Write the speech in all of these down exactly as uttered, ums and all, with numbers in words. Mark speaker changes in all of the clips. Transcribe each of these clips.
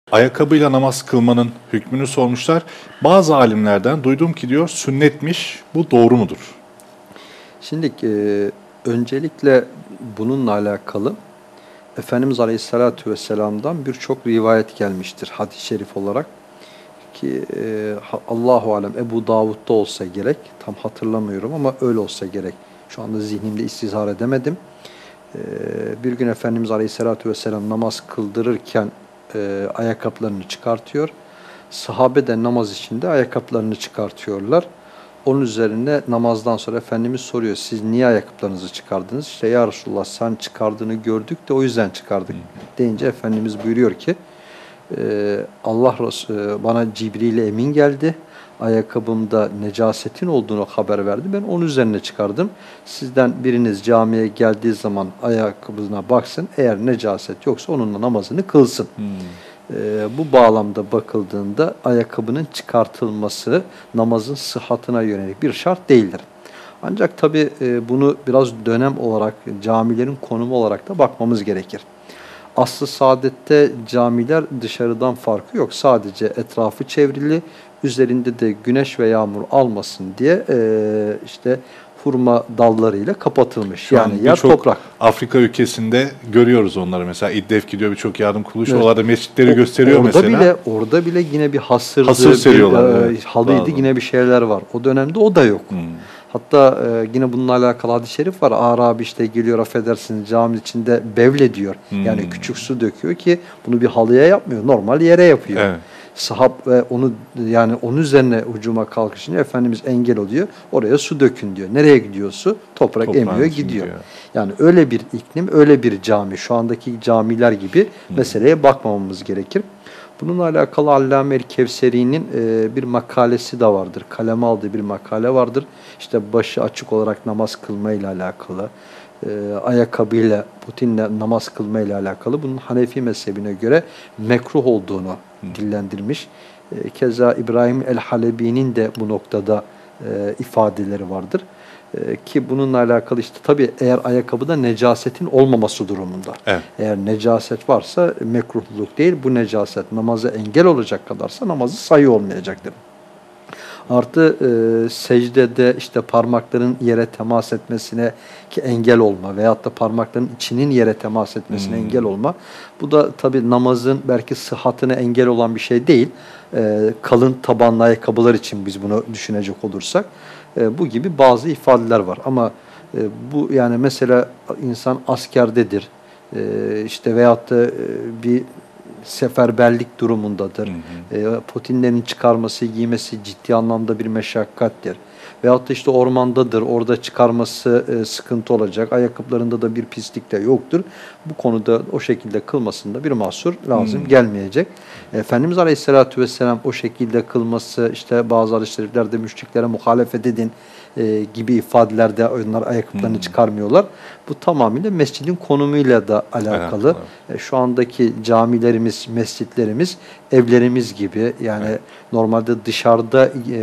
Speaker 1: Ayakkabıyla namaz kılmanın hükmünü sormuşlar. Bazı alimlerden duydum ki diyor sünnetmiş, bu doğru mudur?
Speaker 2: Şimdi e, öncelikle bununla alakalı Efendimiz Aleyhisselatü Vesselam'dan birçok rivayet gelmiştir hadis-i şerif olarak. Ki e, Allahu alem Ebu Davud'da olsa gerek, tam hatırlamıyorum ama öyle olsa gerek. Şu anda zihnimde istizhar edemedim. E, bir gün Efendimiz Aleyhisselatü Vesselam namaz kıldırırken e, ayakkabılarını çıkartıyor. Sahabe de namaz içinde ayakkabılarını çıkartıyorlar. Onun üzerine namazdan sonra Efendimiz soruyor, siz niye ayakkabılarınızı çıkardınız? İşte ya Resulullah sen çıkardığını gördük de o yüzden çıkardık deyince Efendimiz buyuruyor ki, Ee, Allah Resulü bana Cibril emin geldi. Ayakkabımda necasetin olduğunu haber verdi. Ben onun üzerine çıkardım. Sizden biriniz camiye geldiği zaman ayakkabısına baksın. Eğer necaset yoksa onunla namazını kılsın. Hmm. Ee, bu bağlamda bakıldığında ayakkabının çıkartılması namazın sıhhatine yönelik bir şart değildir. Ancak tabi e, bunu biraz dönem olarak, camilerin konumu olarak da bakmamız gerekir. Aslı saadette camiler dışarıdan farkı yok. Sadece etrafı çevrili, üzerinde de güneş ve yağmur almasın diye e, işte hurma dallarıyla kapatılmış.
Speaker 1: Şu
Speaker 2: yani yer toprak.
Speaker 1: Afrika ülkesinde görüyoruz onları. Mesela İddef gidiyor, birçok yardım kuruluşu. Evet. Orada mescitleri
Speaker 2: o,
Speaker 1: gösteriyor
Speaker 2: orada
Speaker 1: mesela.
Speaker 2: Bile, orada bile yine bir hasırdı,
Speaker 1: hasır seriyorlar.
Speaker 2: Bir,
Speaker 1: evet.
Speaker 2: halıydı, Bazı. Yine bir şeyler var. O dönemde o da yok. Hmm. Hatta e, yine bununla alakalı hadis-i şerif var. Arabi işte geliyor, affedersiniz, cami içinde bevle diyor. Hmm. Yani küçük su döküyor ki bunu bir halıya yapmıyor. Normal yere yapıyor. Evet. Sahab ve onu yani onun üzerine hücuma kalkışınca Efendimiz engel oluyor. Oraya su dökün diyor. Nereye gidiyor su? Toprak Toprağın emiyor gidiyor. gidiyor. Yani öyle bir iklim, öyle bir cami. Şu andaki camiler gibi hmm. meseleye bakmamamız gerekir. Bununla alakalı Allame el-Kevseri'nin e, bir makalesi de vardır. Kaleme aldığı bir makale vardır. İşte başı açık olarak namaz kılmayla alakalı, e, ayakkabıyla, putinle namaz kılmayla alakalı. Bunun Hanefi mezhebine göre mekruh olduğunu hmm. dillendirmiş. E, keza İbrahim el-Halebi'nin de bu noktada e, ifadeleri vardır. Ee, ki bununla alakalı işte tabii eğer ayakkabıda necasetin olmaması durumunda. Evet. Eğer necaset varsa mekruhluluk değil, bu necaset namaza engel olacak kadarsa namazı sayı olmayacaktır. Artı e, secdede işte parmakların yere temas etmesine ki engel olma veyahut da parmakların içinin yere temas etmesine hmm. engel olma. Bu da tabii namazın belki sıhhatine engel olan bir şey değil. E, kalın tabanlı ayakkabılar için biz bunu düşünecek olursak. E, bu gibi bazı ifadeler var ama e, bu yani mesela insan askerdedir e, işte veyahut da e, bir seferberlik durumundadır. Hı hı. E, potinlerin çıkarması, giymesi ciddi anlamda bir meşakkattir. Veyahut da işte ormandadır, orada çıkarması e, sıkıntı olacak. Ayakkabılarında da bir pislik de yoktur. Bu konuda o şekilde kılmasında bir mahsur lazım hmm. gelmeyecek. Efendimiz Aleyhisselatü Vesselam o şekilde kılması, işte bazı hadis-i şeriflerde müşriklere muhalefet edin e, gibi ifadelerde onlar ayakkabılarını hmm. çıkarmıyorlar. Bu tamamıyla mescidin konumuyla da alakalı. Evet, e, şu andaki camilerimiz, mescitlerimiz, evlerimiz gibi yani evet. normalde dışarıda e,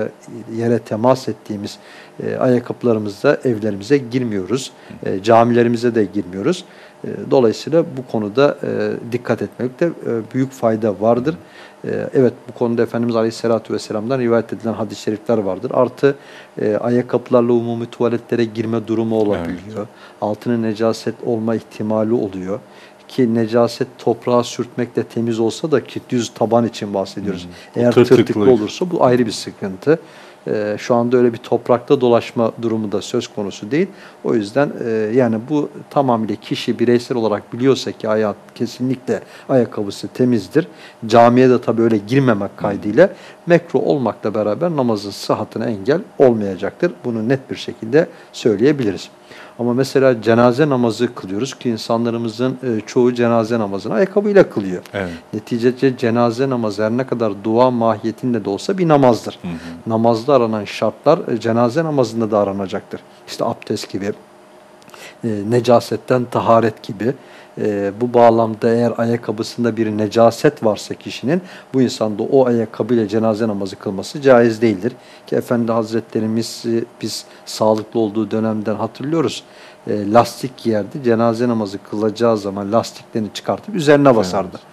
Speaker 2: yere temas ettiğimiz e, ayakkabılarımızla evlerimize girmiyoruz. E, camilerimize de girmiyoruz. E, dolayısıyla bu konuda e, dikkat etmekte e, büyük fayda vardır. E, evet bu konuda Efendimiz Aleyhisselatü Vesselam'dan rivayet edilen hadis-i şerifler vardır. Artı e, ayakkabılarla umumi tuvaletlere girme durumu olabiliyor. Evet. Altının necaset olma ihtimali oluyor. Ki necaset toprağa sürtmekle temiz olsa da ki düz taban için bahsediyoruz. Hmm. Eğer tırtıklı. tırtıklı olursa bu ayrı bir sıkıntı. Ee, şu anda öyle bir toprakta dolaşma durumu da söz konusu değil. O yüzden e, yani bu tamamıyla kişi bireysel olarak biliyorsa ki hayat kesinlikle ayakkabısı temizdir. Camiye de tabii öyle girmemek kaydıyla mekruh olmakla beraber namazın sıhhatine engel olmayacaktır. Bunu net bir şekilde söyleyebiliriz. Ama mesela cenaze namazı kılıyoruz ki insanlarımızın e, çoğu cenaze namazını ayakkabıyla kılıyor. Evet. Neticede cenaze namazı her ne kadar dua mahiyetinde de olsa bir namazdır. Hı hı. Namazda aranan şartlar e, cenaze namazında da aranacaktır. İşte abdest gibi, e, necasetten taharet gibi. E, bu bağlamda eğer ayakkabısında bir necaset varsa kişinin bu insanda o ayakkabıyla cenaze namazı kılması caiz değildir. Ki Efendi Hazretlerimiz e, biz sağlıklı olduğu dönemden hatırlıyoruz. E, lastik giyerdi. Cenaze namazı kılacağı zaman lastiklerini çıkartıp üzerine basardı. Evet.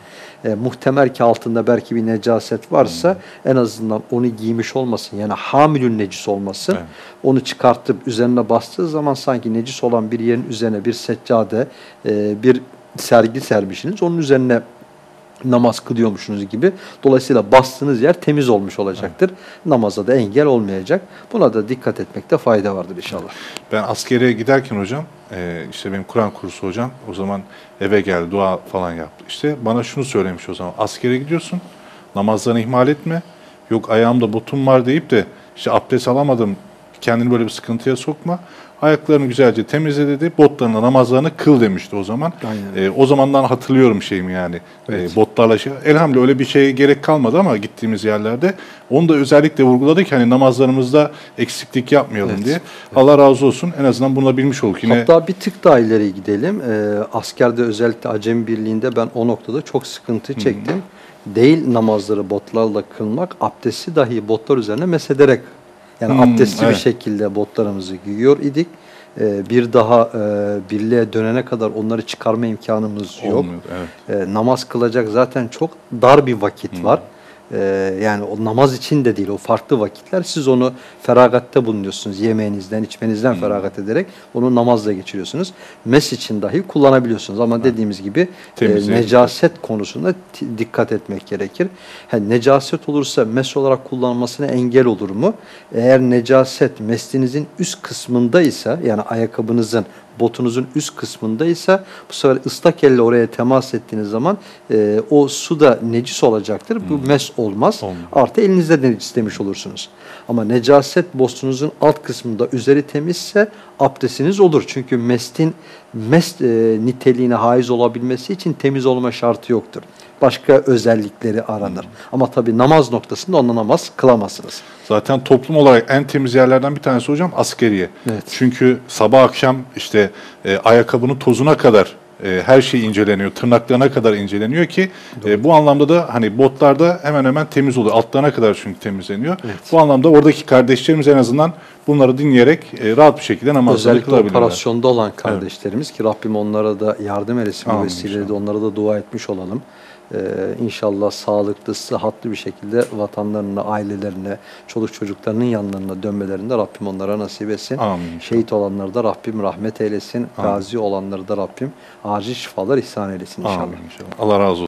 Speaker 2: E, muhtemel ki altında belki bir necaset varsa hmm. en azından onu giymiş olmasın. Yani hamilün necis olmasın. Evet. Onu çıkartıp üzerine bastığı zaman sanki necis olan bir yerin üzerine bir seccade, e, bir sergi sermişsiniz. Onun üzerine namaz kılıyormuşsunuz gibi. Dolayısıyla bastığınız yer temiz olmuş olacaktır. Evet. Namaza da engel olmayacak. Buna da dikkat etmekte fayda vardır inşallah.
Speaker 1: Ben askeriye giderken hocam, e, işte benim Kur'an kursu hocam o zaman eve geldi, dua falan yaptı. İşte bana şunu söylemiş o zaman. Askere gidiyorsun, namazlarını ihmal etme. Yok ayağımda botum var deyip de işte abdest alamadım, kendini böyle bir sıkıntıya sokma. Ayaklarını güzelce temizle dedi. Botlarına namazlarını kıl demişti o zaman. E, o zamandan hatırlıyorum şeyimi yani. Evet. E, botlarla şey. Elhamdülillah öyle bir şeye gerek kalmadı ama gittiğimiz yerlerde. Onu da özellikle vurguladık hani namazlarımızda eksiklik yapmayalım evet. diye. Evet. Allah razı olsun. En azından bunu da bilmiş olduk. Yine...
Speaker 2: Hatta bir tık daha ileri gidelim. E, askerde özellikle Acemi Birliği'nde ben o noktada çok sıkıntı çektim. Hmm. Değil namazları botlarla kılmak, abdesti dahi botlar üzerine mesederek yani hmm, abdestli evet. bir şekilde botlarımızı giyiyor idik. Ee, bir daha e, birliğe dönene kadar onları çıkarma imkanımız yok. Olmuyor, evet. ee, namaz kılacak zaten çok dar bir vakit hmm. var. Ee, yani o namaz için de değil, o farklı vakitler. Siz onu feragatte bulunuyorsunuz. Yemeğinizden, içmenizden hmm. feragat ederek onu namazla geçiriyorsunuz. Mes için dahi kullanabiliyorsunuz. Ama hmm. dediğimiz gibi e, necaset konusunda dikkat etmek gerekir. Yani necaset olursa mes olarak kullanılmasına engel olur mu? Eğer necaset meslinizin üst kısmındaysa, yani ayakkabınızın, botunuzun üst kısmındaysa bu sefer ıslak elle oraya temas ettiğiniz zaman e, o su da necis olacaktır. Hmm. Bu mes olmaz. Olmaz. Artı elinizde de necis demiş olursunuz. Ama necaset botunuzun alt kısmında üzeri temizse abdestiniz olur. Çünkü mestin mes e, niteliğine haiz olabilmesi için temiz olma şartı yoktur. Başka özellikleri aranır. Hmm. Ama tabii namaz noktasında onunla namaz kılamazsınız.
Speaker 1: Zaten toplum olarak en temiz yerlerden bir tanesi hocam askeriye. Evet. Çünkü sabah akşam işte e, ayakkabının tozuna kadar e, her şey inceleniyor. Tırnaklarına kadar inceleniyor ki e, bu anlamda da hani botlarda hemen hemen temiz oluyor. Altlarına kadar çünkü temizleniyor. Evet. Bu anlamda oradaki kardeşlerimiz en azından bunları dinleyerek e, rahat bir şekilde namazlarını kılabilirler.
Speaker 2: Özellikle operasyonda olan kardeşlerimiz evet. ki Rabbim onlara da yardım etsin. Bu vesileyle de onlara da dua etmiş olalım. Ee, inşallah sağlıklı, sıhhatli bir şekilde vatanlarına, ailelerine, çoluk çocuklarının yanlarına dönmelerinde Rabbim onlara nasip etsin. Amin. Şehit olanları da Rabbim rahmet eylesin. Amin. Gazi olanları da Rabbim acil şifalar ihsan eylesin inşallah.
Speaker 1: Amin inşallah. Allah razı olsun.